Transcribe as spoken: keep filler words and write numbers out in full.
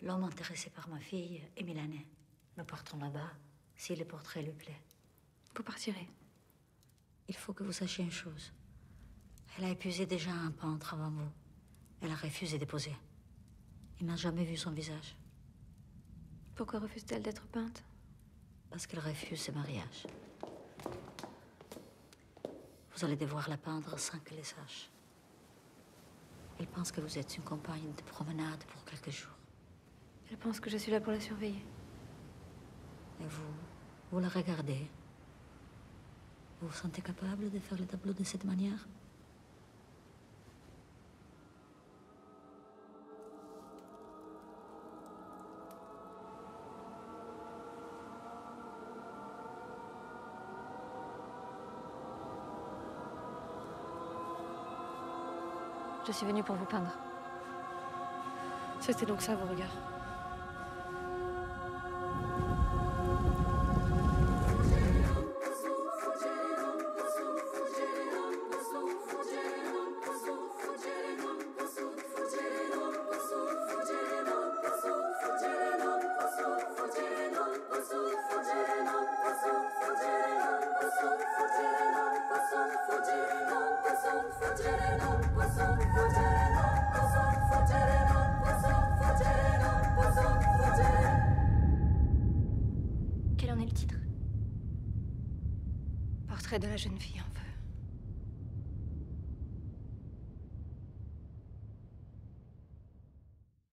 L'homme intéressé par ma fille est milanais. Nous partons là-bas, si le portrait lui plaît. Vous partirez. Il faut que vous sachiez une chose. Elle a épuisé déjà un peintre avant vous. Elle a refusé de poser. Il n'a jamais vu son visage. Pourquoi refuse-t-elle d'être peinte? Parce qu'elle refuse ce mariage. Vous allez devoir la peindre sans qu'elle le sache. Elle pense que vous êtes une compagne de promenade pour quelques jours. Elle pense que je suis là pour la surveiller. Et vous, vous la regardez. Vous vous sentez capable de faire le tableau de cette manière? Je suis venue pour vous peindre. C'était donc ça, vos regards. Quel en est le titre? Portrait de la jeune fille en feu.